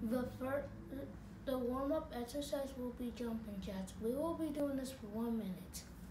The first, the warm-up exercise will be jumping jacks. We will be doing this for 1 minute.